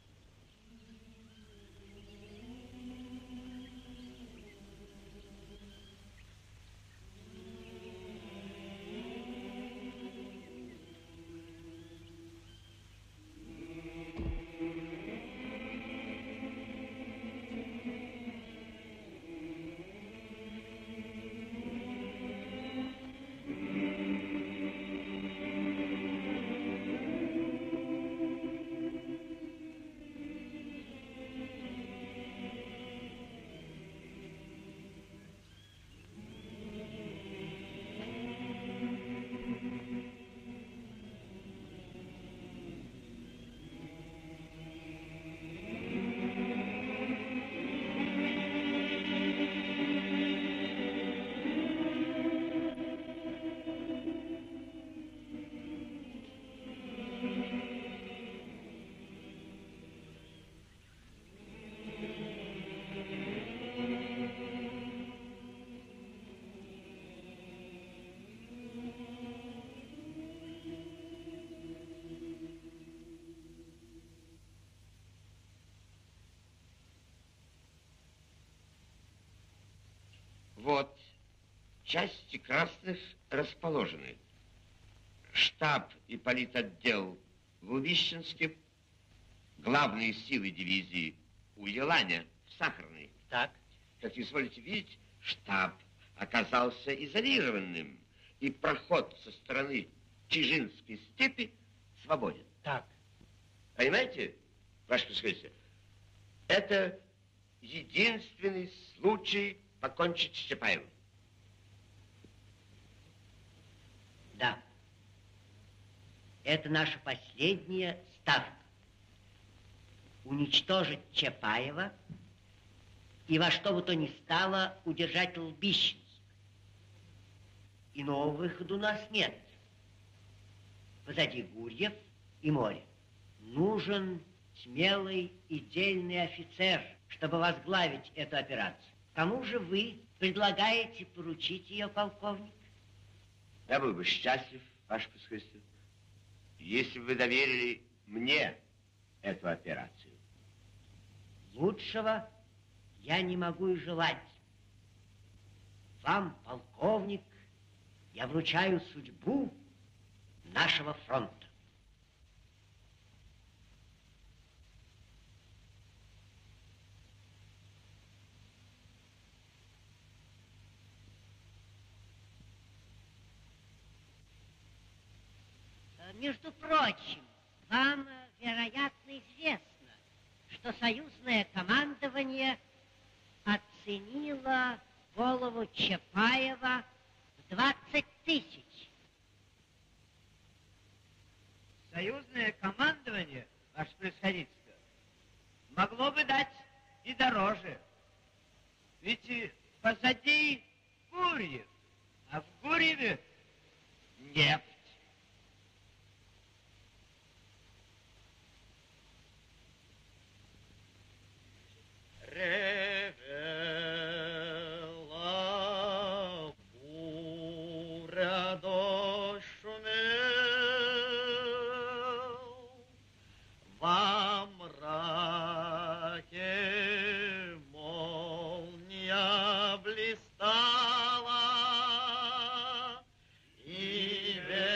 Вот, части красных расположены. Штаб и политотдел в Увищенске, главные силы дивизии у Еланя в Сахарной. Так. Как изволите видеть, штаб оказался изолированным, и проход со стороны Чижинской степи свободен. Так. Понимаете, ваше превосходительство, это единственный случай покончить с Чапаевым. Да. Это наша последняя ставка. Уничтожить Чапаева и во что бы то ни стало удержать Лбищенск. Иного выхода у нас нет. Позади Гурьев и море. Нужен смелый и дельный офицер, чтобы возглавить эту операцию. Кому же вы предлагаете поручить ее, полковник? Я был бы счастлив, ваше превосходительство, если бы вы доверили мне эту операцию. Лучшего я не могу и желать. Вам, полковник, я вручаю судьбу нашего фронта. Между прочим, вам, вероятно, известно, что союзное командование оценило голову Чапаева в двадцать тысяч. Союзное командование, ваше превосходительство, могло бы дать и дороже. Ведь позади Гурьев, а в Гурьеве нефть. Ревела буря, дождь шумел, во мраке молния блистала, и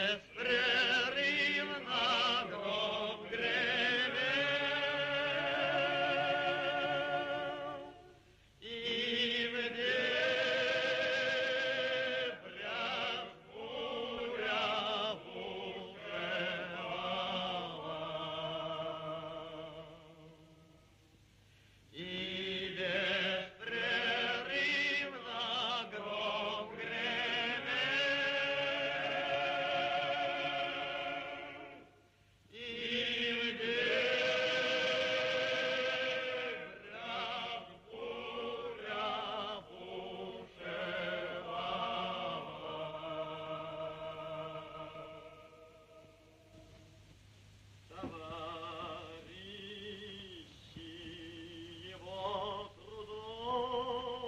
беспрерывно гром гремел.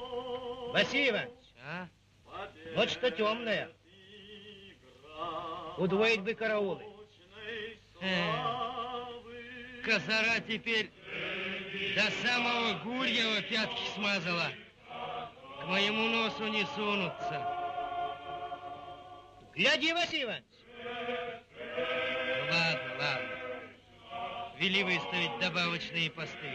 Василий Иванович, а? Вот что темное. Удвоить бы караулы. Козара теперь до самого Гурьева пятки смазала. К моему носу не сунутся. Гляди, Василий Иванович. Ну, ладно, ладно. Вели выставить добавочные посты.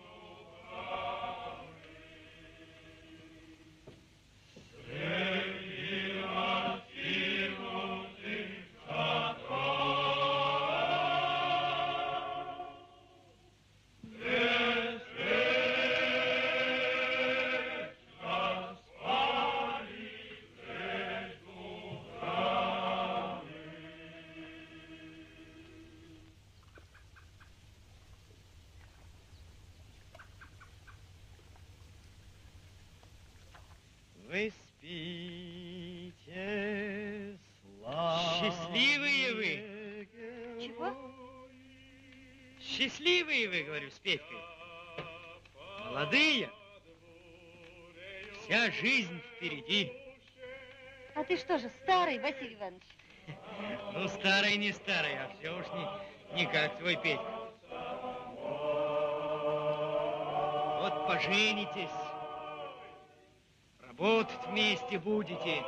Вы спите, славные. Счастливые вы. Чего? Счастливые вы, говорю, с Петькой. Молодые. Вся жизнь впереди. А ты что же, старый, Василий Иванович? Ну, старый не старый, а все уж не, не как твой Петька. Вот поженитесь. Работать вместе будете.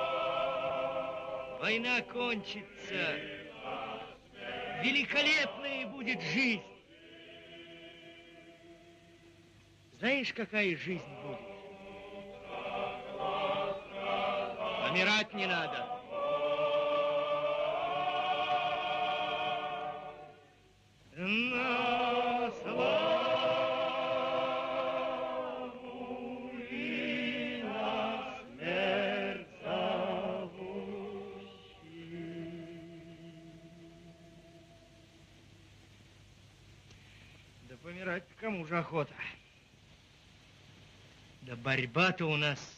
Война кончится. Великолепная будет жизнь. Знаешь, какая жизнь будет? Помирать не надо. На славу и на смерть зовущий. Да помирать кому же охота? Да борьба-то у нас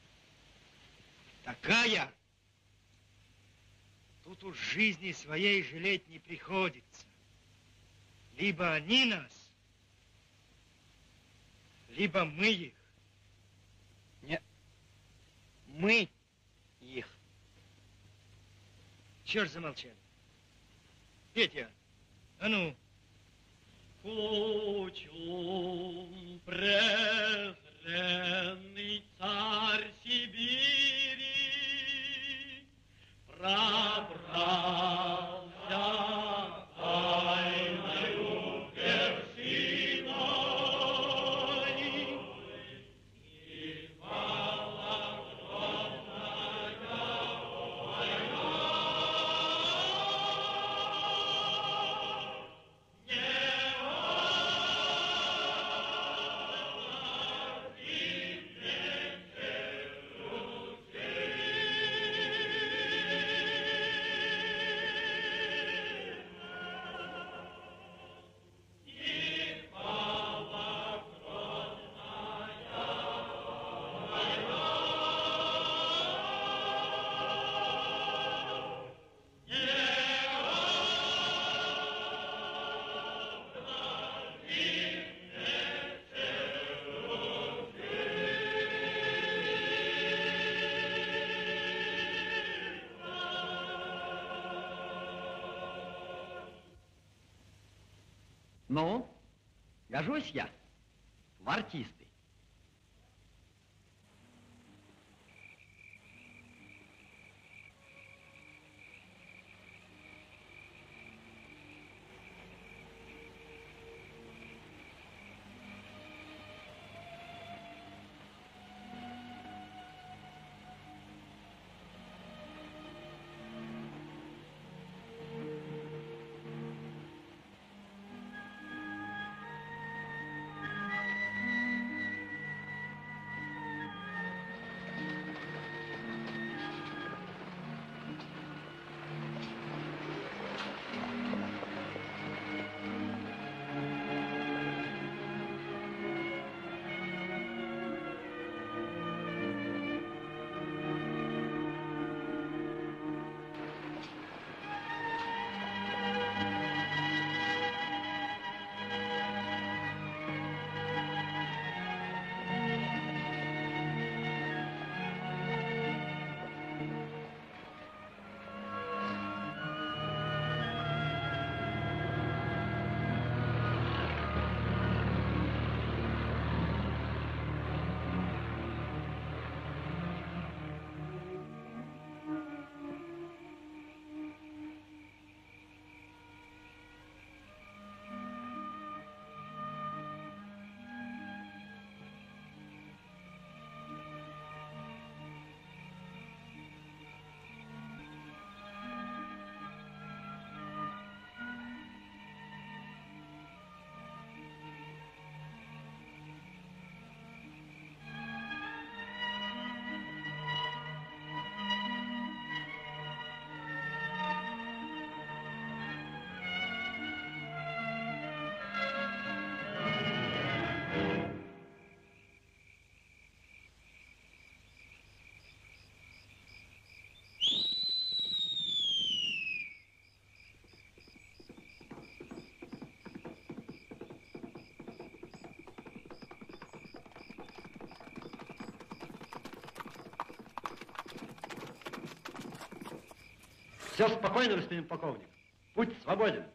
такая. Тут уж жизни своей жалеть не приходится. Либо они нас, либо мы их. Нет, мы их. Чего ж замолчали? Петя, а ну. Кучум презренный царь Сибири пробрался тайною персиной, и пала грозная война. Ну, гожусь я в артисты. Все спокойно, господин полковник. Путь свободен.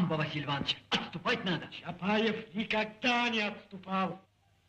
Амба, Василий Иванович, отступать надо. Чапаев никогда не отступал.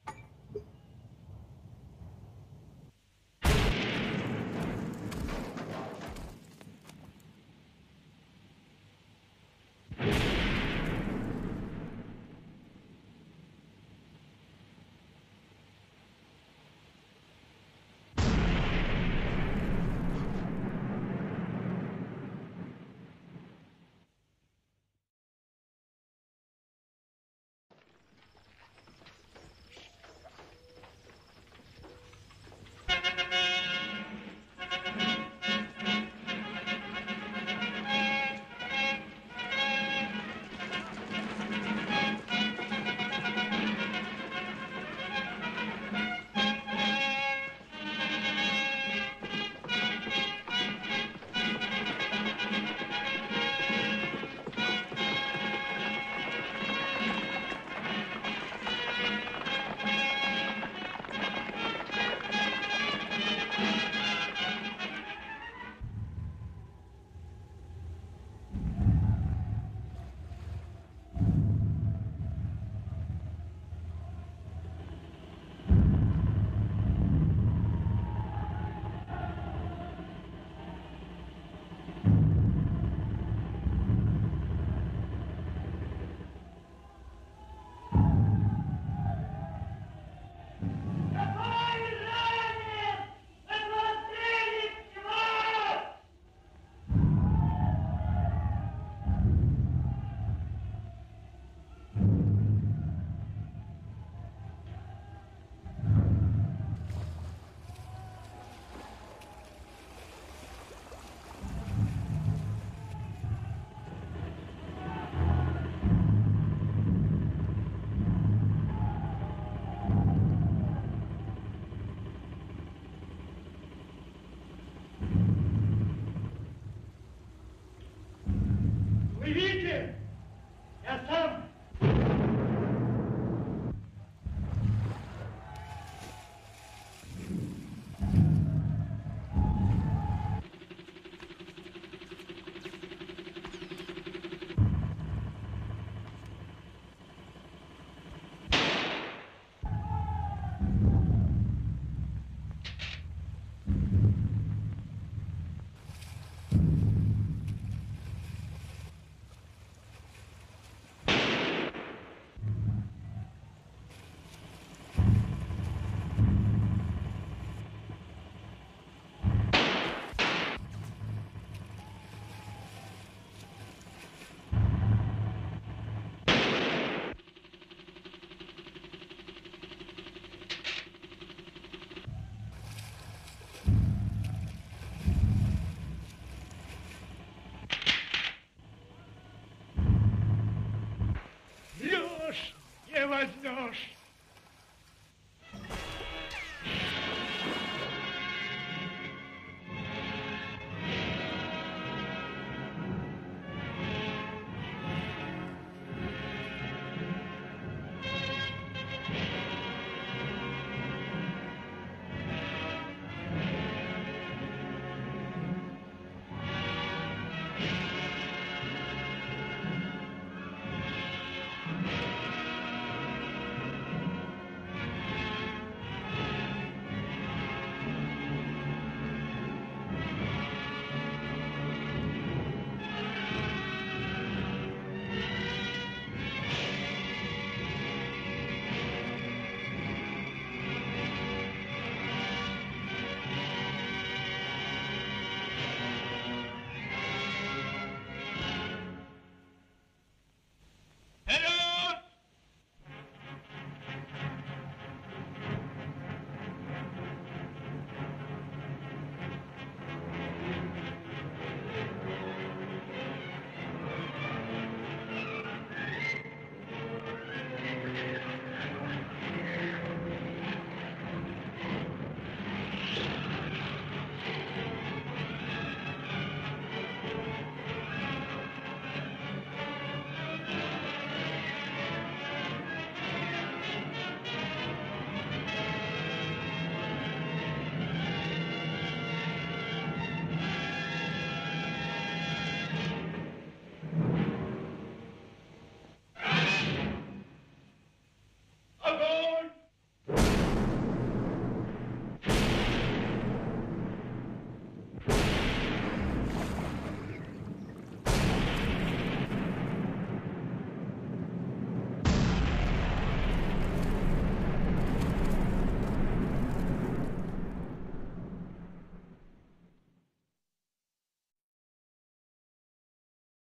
Видите? Я сам. Врешь, не возьмешь.